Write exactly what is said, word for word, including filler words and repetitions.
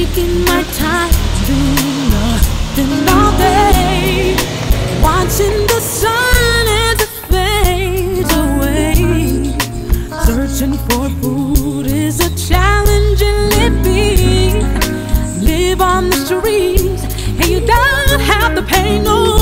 taking my time, doing nothing all day, watching the sun as it fades away. Searching for food is a challenge in living. Live on the streets and you don't have to pay no